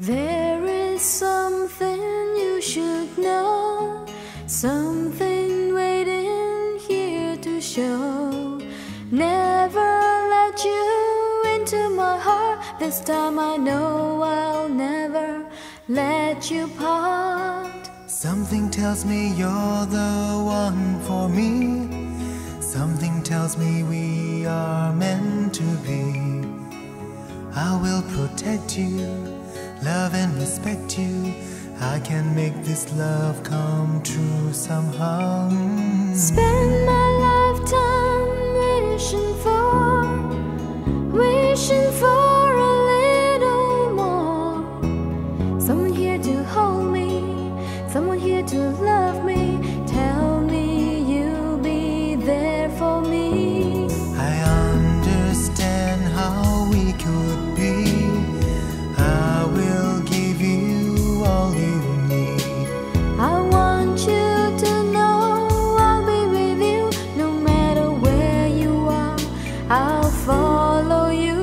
There is something you should know, something waiting here to show. Never let you into my heart. This time I know I'll never let you part. Something tells me you're the one for me. Something tells me we are meant to be. I will protect you, love and respect you. I can make this love come true somehow. Spend my lifetime wishing for a little more. Someone here to hold me, someone here to love me. Tell me you'll be there for me. I understand how we could be. I will give you all you need. I want you to know I'll be with you. No matter where you are, I'll follow you.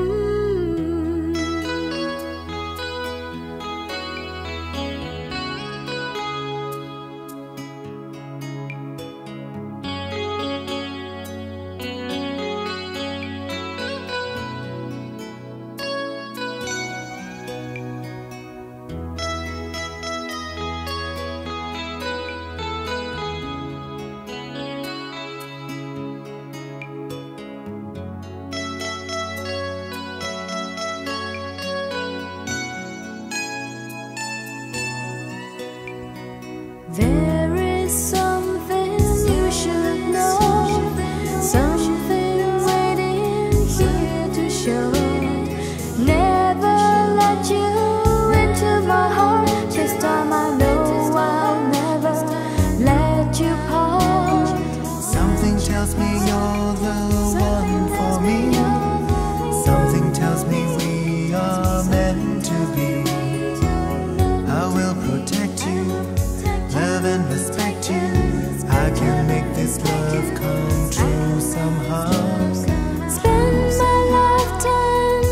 There is something you should know, something waiting here to show. Never let you into my heart. This time I know I'll never let you part. Something tells me you're the one for me. Something tells me we are meant to be. I will protect you, love and respect you. I can make this love come true somehow. Spend my lifetime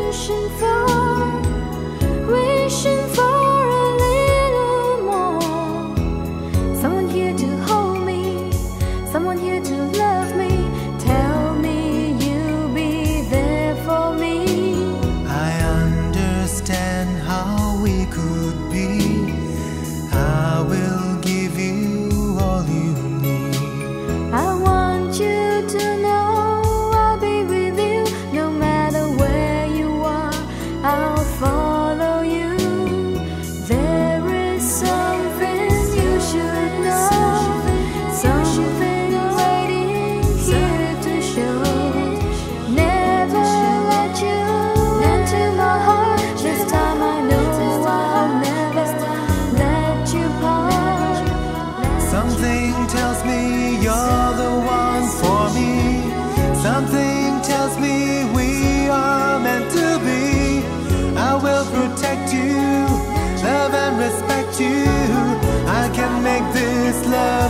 wishing for a little more. Someone here to hold me, someone here to love me. Tell me you'll be there for me. I understand how we could be. I will give you all you need. I want you to know I'll be with you. No matter where you are, I'll follow you. There is something you should know, something waiting here to show. Never let you into my heart. This time I know I'll never let you part. Something tells me you're the one for me. Something tells me we are meant to be. I will protect you, love and respect you. I can make this love